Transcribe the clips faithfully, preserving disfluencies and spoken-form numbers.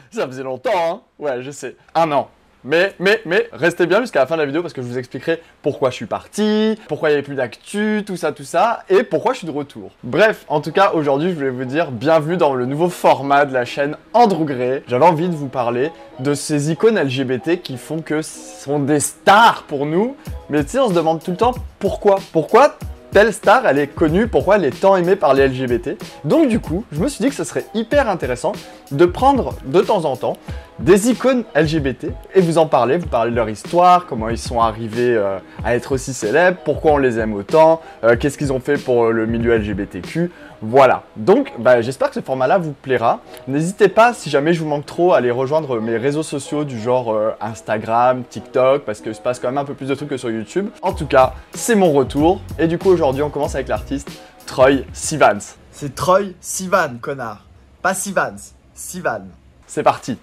Ça faisait longtemps, hein. Ouais, je sais. Un an. Mais, mais, mais, restez bien jusqu'à la fin de la vidéo parce que je vous expliquerai pourquoi je suis parti, pourquoi il n'y avait plus d'actu, tout ça, tout ça, et pourquoi je suis de retour. Bref, en tout cas, aujourd'hui, je voulais vous dire bienvenue dans le nouveau format de la chaîne Andrew Gray. J'avais envie de vous parler de ces icônes L G B T qui font que ce sont des stars pour nous. Mais tu sais, on se demande tout le temps pourquoi. Pourquoi telle star, elle est connue, pourquoi elle est tant aimée par les L G B T. Donc du coup, je me suis dit que ce serait hyper intéressant de prendre de temps en temps des icônes L G B T et vous en parler, vous parler de leur histoire, comment ils sont arrivés euh, à être aussi célèbres, pourquoi on les aime autant, euh, qu'est-ce qu'ils ont fait pour le milieu L G B T Q. Voilà, donc bah, j'espère que ce format-là vous plaira. N'hésitez pas, si jamais je vous manque trop, à aller rejoindre mes réseaux sociaux du genre euh, Instagram, TikTok, parce que je passe quand même un peu plus de trucs que sur YouTube. En tout cas, c'est mon retour. Et du coup, aujourd'hui, on commence avec l'artiste Troye Sivan. C'est Troye Sivan, connard. Pas Sivans, Sivan. C'est parti.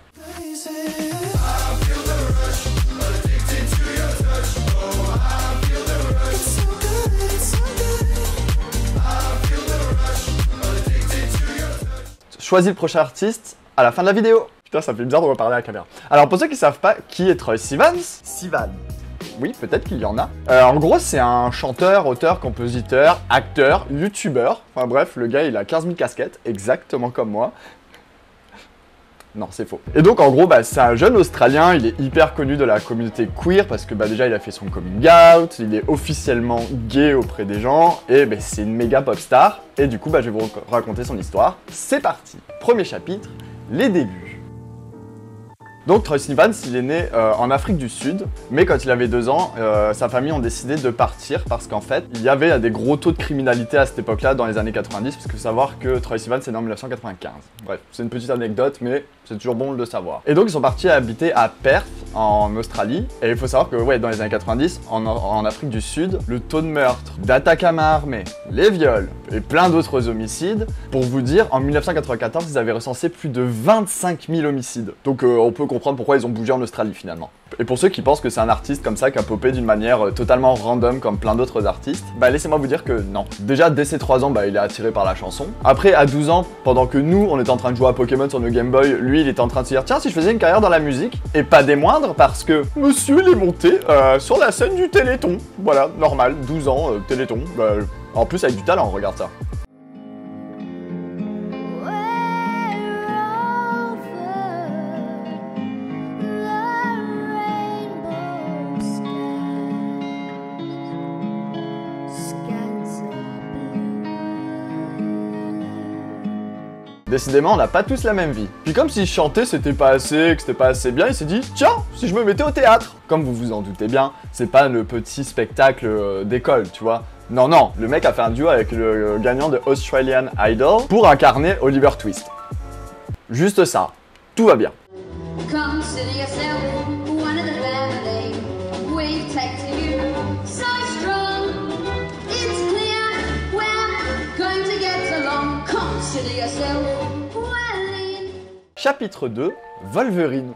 Choisis le prochain artiste à la fin de la vidéo. Putain, ça me fait bizarre de reparler à la caméra. Alors pour ceux qui ne savent pas qui est Troye Sivan, Sivan. Oui, peut-être qu'il y en a. Euh, en gros, c'est un chanteur, auteur, compositeur, acteur, youtubeur. Enfin bref, le gars, il a quinze mille casquettes, exactement comme moi. Non, c'est faux. Et donc, en gros, bah, c'est un jeune Australien, il est hyper connu de la communauté queer parce que bah, déjà, il a fait son coming out, il est officiellement gay auprès des gens, et bah, c'est une méga pop star. Et du coup, bah, je vais vous raconter son histoire. C'est parti. Premier chapitre, les débuts. Donc Troye Sivan, il est né euh, en Afrique du Sud, mais quand il avait deux ans, euh, sa famille ont décidé de partir parce qu'en fait, il y avait des gros taux de criminalité à cette époque-là, dans les années quatre-vingt-dix, parce qu'il faut savoir que Troye Sivan, c'est né en mille neuf cent quatre-vingt-quinze. Bref, c'est une petite anecdote, mais c'est toujours bon de le savoir. Et donc, ils sont partis habiter à Perth, en Australie, et il faut savoir que, ouais, dans les années quatre-vingt-dix, en, en Afrique du Sud, le taux de meurtre, d'attaques à main armée, les viols, et plein d'autres homicides, pour vous dire, en mille neuf cent quatre-vingt-quatorze, ils avaient recensé plus de vingt-cinq mille homicides. Donc, euh, on peut comprendre pourquoi ils ont bougé en Australie finalement. Et pour ceux qui pensent que c'est un artiste comme ça qui a popé d'une manière euh, totalement random comme plein d'autres artistes, bah laissez-moi vous dire que non. Déjà dès ses trois ans, bah il est attiré par la chanson. Après à douze ans, pendant que nous on était en train de jouer à Pokémon sur nos Game Boy, lui il était en train de se dire tiens si je faisais une carrière dans la musique, et pas des moindres parce que monsieur il est monté euh, sur la scène du Téléthon. Voilà, normal, douze ans, euh, Téléthon. Bah, en plus avec du talent, regarde ça. Décidément, on n'a pas tous la même vie. Puis comme si chanter c'était pas assez, que c'était pas assez bien, il s'est dit tiens, si je me mettais au théâtre. Comme vous vous en doutez bien, c'est pas le petit spectacle euh, d'école, tu vois. Non, non, le mec a fait un duo avec le euh, gagnant de Australian Idol pour incarner Oliver Twist. Juste ça, tout va bien. Consider yourself one of the family. We've taken you so strong. It's clear we're going to get along. Consider yourself well in. Chapitre deux, Wolverine.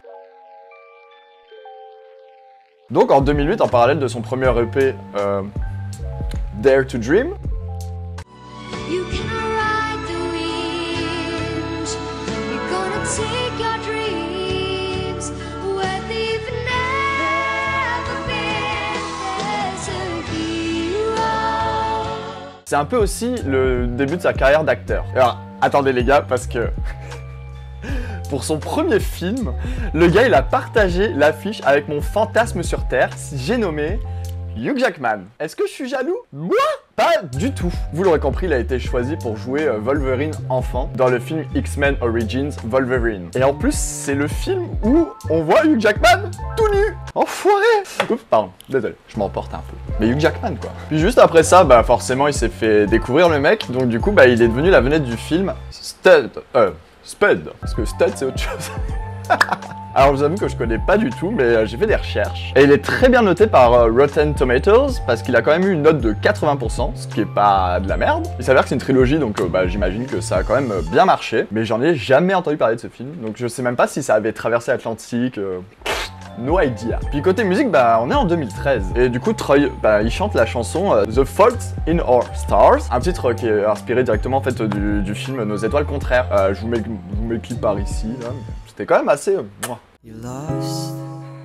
Donc en deux mille huit, en parallèle de son premier E P euh, Dare to Dream, you can ride the wind. You're gonna take your dreams where they've never been. There's a hero. C'est un peu aussi le début de sa carrière d'acteur. Alors attendez les gars, parce que pour son premier film, le gars il a partagé l'affiche avec mon fantasme sur Terre, j'ai nommé Hugh Jackman. Est-ce que je suis jaloux? Moi? Pas du tout. Vous l'aurez compris, il a été choisi pour jouer Wolverine enfant dans le film X-Men Origins Wolverine. Et en plus, c'est le film où on voit Hugh Jackman tout nu. Enfoiré. Oups, pardon, désolé, je m'emporte un peu. Mais Hugh Jackman quoi. Puis juste après ça, bah forcément il s'est fait découvrir le mec, donc du coup bah il est devenu la vedette du film Stud. Euh, Spud, parce que Stud c'est autre chose. Alors je vous avoue que je connais pas du tout, mais euh, j'ai fait des recherches. Et il est très bien noté par euh, Rotten Tomatoes, parce qu'il a quand même eu une note de quatre-vingts pour cent, ce qui est pas de la merde. Il s'avère que c'est une trilogie, donc euh, bah, j'imagine que ça a quand même euh, bien marché. Mais j'en ai jamais entendu parler de ce film, donc je sais même pas si ça avait traversé l'Atlantique. Euh... no idea. Puis côté musique, bah on est en deux mille treize. Et du coup, Troy, bah il chante la chanson euh, The Fault in Our Stars, un titre qui est inspiré directement en fait du, du film Nos étoiles contraires. Euh, je vous mets, je vous mets le clip par ici. C'était quand même assez. Euh, You lost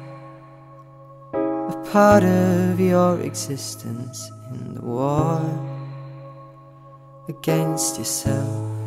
a part of your existence in the war against yourself.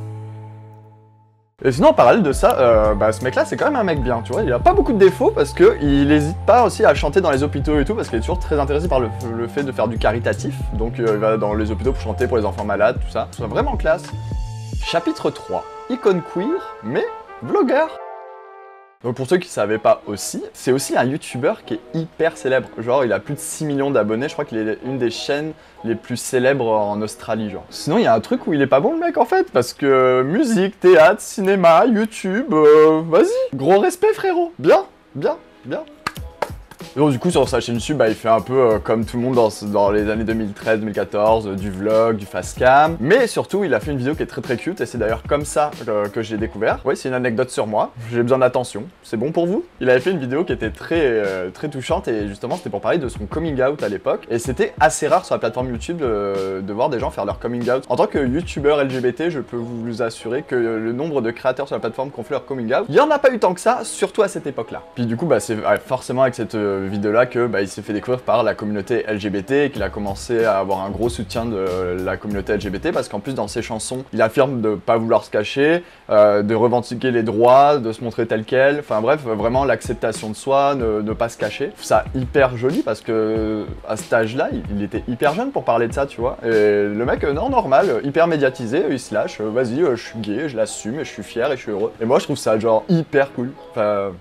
Et sinon, en parallèle de ça, euh, bah, ce mec-là, c'est quand même un mec bien, tu vois. Il a pas beaucoup de défauts parce que il n'hésite pas aussi à chanter dans les hôpitaux et tout, parce qu'il est toujours très intéressé par le, le fait de faire du caritatif. Donc, euh, il va dans les hôpitaux pour chanter pour les enfants malades, tout ça. C'est vraiment classe. Chapitre trois. Icône queer, mais vlogueur. Donc pour ceux qui ne savaient pas aussi, c'est aussi un youtubeur qui est hyper célèbre. Genre il a plus de six millions d'abonnés, je crois qu'il est une des chaînes les plus célèbres en Australie, genre. Sinon il y a un truc où il est pas bon le mec en fait, parce que musique, théâtre, cinéma, YouTube, euh, vas-y, gros respect frérot. Bien, bien, bien. Et donc du coup sur sa chaîne YouTube, bah, il fait un peu euh, comme tout le monde dans, dans les années deux mille treize deux mille quatorze, euh, du vlog, du fast cam. Mais surtout il a fait une vidéo qui est très très cute et c'est d'ailleurs comme ça euh, que j'ai découvert. Oui, c'est une anecdote sur moi, j'ai besoin d'attention, c'est bon pour vous? Il avait fait une vidéo qui était très euh, très touchante et justement c'était pour parler de son coming out à l'époque. Et c'était assez rare sur la plateforme YouTube de, de voir des gens faire leur coming out. En tant que youtubeur L G B T, je peux vous assurer que le nombre de créateurs sur la plateforme qui ont fait leur coming out, il y en a pas eu tant que ça, surtout à cette époque là. Puis du coup bah c'est ouais, forcément avec cette euh, vidéo là que bah, il s'est fait découvrir par la communauté L G B T et qu'il a commencé à avoir un gros soutien de la communauté L G B T parce qu'en plus dans ses chansons il affirme de pas vouloir se cacher, euh, de revendiquer les droits, de se montrer tel quel, enfin bref vraiment l'acceptation de soi, ne, ne pas se cacher. Je trouve ça hyper joli parce que à cet âge là il, il était hyper jeune pour parler de ça tu vois, et le mec euh, non normal, hyper médiatisé, il se lâche, euh, vas-y euh, je suis gay, je l'assume et je suis fier et je suis heureux. Et moi je trouve ça genre hyper cool. Enfin,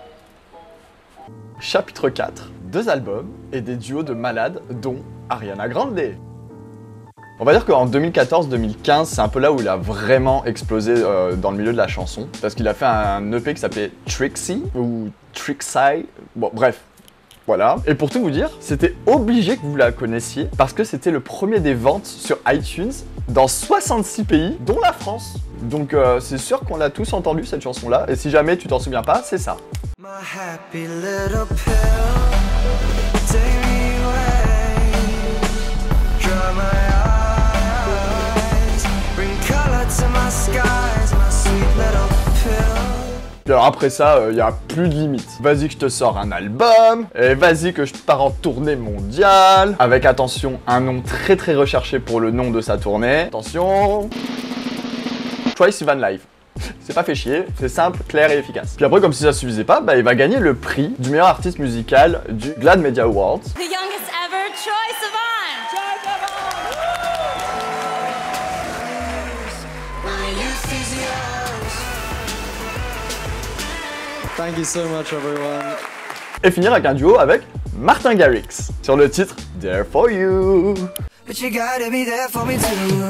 chapitre quatre. Deux albums et des duos de malades, dont Ariana Grande. On va dire qu'en deux mille quatorze deux mille quinze, c'est un peu là où il a vraiment explosé euh, dans le milieu de la chanson. Parce qu'il a fait un E P qui s'appelait Trixie, ou Trixie, bon bref. Voilà. Et pour tout vous dire, c'était obligé que vous la connaissiez, parce que c'était le premier des ventes sur iTunes dans soixante-six pays, dont la France. Donc euh, c'est sûr qu'on l'a tous entendu cette chanson-là, et si jamais tu t'en souviens pas, c'est ça. My happy little pill, take me away, dry my eyes, bring color to my skies, my sweet little pill. Et alors après ça, il euh, y a plus de limite. Vas-y que je te sors un album, et vas-y que je pars en tournée mondiale, avec attention, un nom très très recherché pour le nom de sa tournée. Attention, Troye Sivan Live. C'est pas fait chier, c'est simple, clair et efficace. Puis après, comme si ça suffisait pas, bah, il va gagner le prix du meilleur artiste musical du GLAAD Media Awards. The youngest ever, Troye Sivan! Troye Sivan! Thank you so much, everyone. Et finir avec un duo avec Martin Garrix sur le titre There For You. But you gotta be there for me too.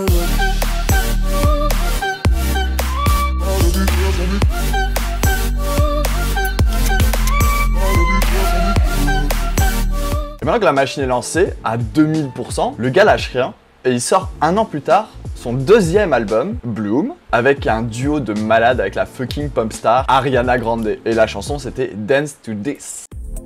Et maintenant que la machine est lancée à deux mille pour cent, le gars lâche rien et il sort un an plus tard son deuxième album, Bloom, avec un duo de malades avec la fucking pop star Ariana Grande. Et la chanson c'était Dance to This.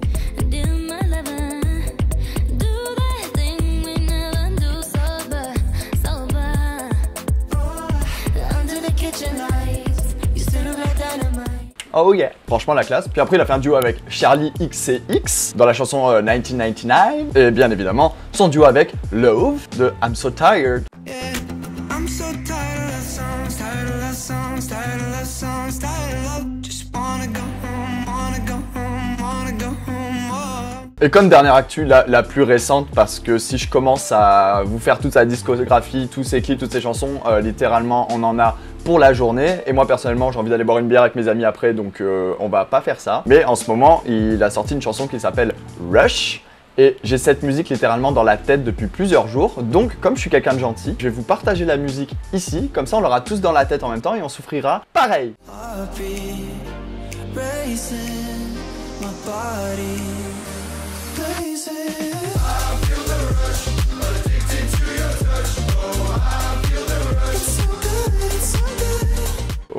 Oh yeah. Franchement la classe. Puis après il a fait un duo avec Charlie X C X dans la chanson euh, mille neuf cent quatre-vingt-dix-neuf. Et bien évidemment son duo avec Love de I'm So Tired. Yeah, I'm so tired of love songs, tired of love songs, tired of love songs, tired of love. Just wanna go home, wanna go home, wanna go home. Oh. Et comme dernière actu, la, la plus récente, parce que si je commence à vous faire toute sa discographie, tous ses clips, toutes ses chansons, euh, littéralement on en a pour la journée. Et moi personnellement j'ai envie d'aller boire une bière avec mes amis après, donc euh, on va pas faire ça. Mais en ce moment il a sorti une chanson qui s'appelle Rush. Et j'ai cette musique littéralement dans la tête depuis plusieurs jours. Donc comme je suis quelqu'un de gentil, je vais vous partager la musique ici. Comme ça on l'aura tous dans la tête en même temps et on souffrira pareil. Heartbeat racing, my body blazing. I feel the rush, addicted to your touch. Oh, I feel the rush. It's so good, it's so good. Voilà,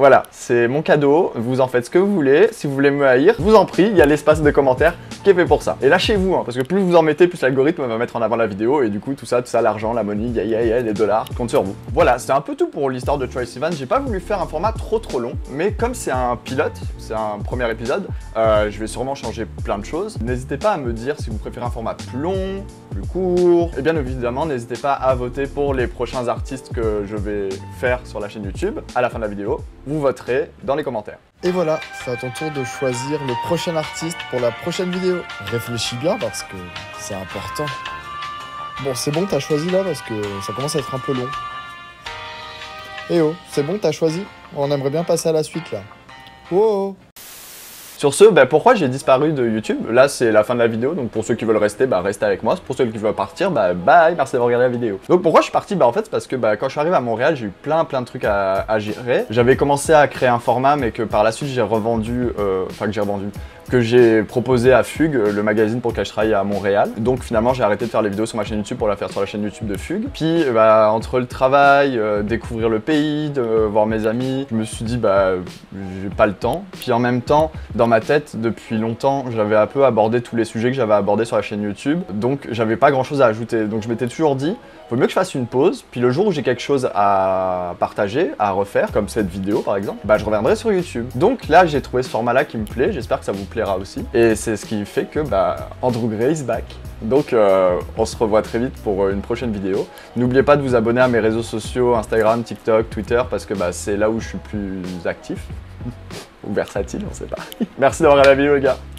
c'est mon cadeau, vous en faites ce que vous voulez. Si vous voulez me haïr, je vous en prie, il y a l'espace de commentaires qui est fait pour ça. Et lâchez-vous, hein, parce que plus vous en mettez, plus l'algorithme va mettre en avant la vidéo, et du coup tout ça, tout ça, l'argent, la money, yeah, yeah, yeah, les dollars, compte sur vous. Voilà, c'était un peu tout pour l'histoire de Troye Sivan. J'ai pas voulu faire un format trop trop long, mais comme c'est un pilote, c'est un premier épisode, euh, je vais sûrement changer plein de choses. N'hésitez pas à me dire si vous préférez un format plus long, plus court, et bien évidemment n'hésitez pas à voter pour les prochains artistes que je vais faire sur la chaîne YouTube. À la fin de la vidéo, vous voterez dans les commentaires. Et voilà, c'est à ton tour de choisir le prochain artiste pour la prochaine vidéo. Réfléchis bien parce que c'est important. Bon, c'est bon, t'as choisi là parce que ça commence à être un peu long. Eh oh, c'est bon, t'as choisi? On aimerait bien passer à la suite là. Oh, oh. Sur ce, bah, pourquoi j'ai disparu de YouTube? Là, c'est la fin de la vidéo, donc pour ceux qui veulent rester, bah, restez avec moi. Pour ceux qui veulent partir, bah, bye, merci d'avoir regardé la vidéo. Donc pourquoi je suis parti? Bah, en fait, c'est parce que bah, quand je suis arrivé à Montréal, j'ai eu plein plein de trucs à, à gérer. J'avais commencé à créer un format, mais que par la suite, j'ai revendu, euh, enfin que j'ai revendu, que j'ai proposé à Fugue, le magazine pour lequel je travaille à Montréal. Donc finalement, j'ai arrêté de faire les vidéos sur ma chaîne YouTube pour la faire sur la chaîne YouTube de Fugue. Puis, bah, entre le travail, euh, découvrir le pays, de euh, voir mes amis, je me suis dit, bah, j'ai pas le temps. Puis en même temps, dans ma tête, depuis longtemps, j'avais un peu abordé tous les sujets que j'avais abordés sur la chaîne YouTube. Donc j'avais pas grand chose à ajouter. Donc je m'étais toujours dit, faut mieux que je fasse une pause. Puis le jour où j'ai quelque chose à partager, à refaire, comme cette vidéo par exemple, bah je reviendrai sur YouTube. Donc là, j'ai trouvé ce format-là qui me plaît. J'espère que ça vous plaira aussi. Et c'est ce qui fait que bah, Andrew Gray is back. Donc euh, on se revoit très vite pour une prochaine vidéo. N'oubliez pas de vous abonner à mes réseaux sociaux, Instagram, TikTok, Twitter, parce que bah, c'est là où je suis plus actif. Ou versatile, on sait pas. Merci d'avoir regardé la vidéo les gars.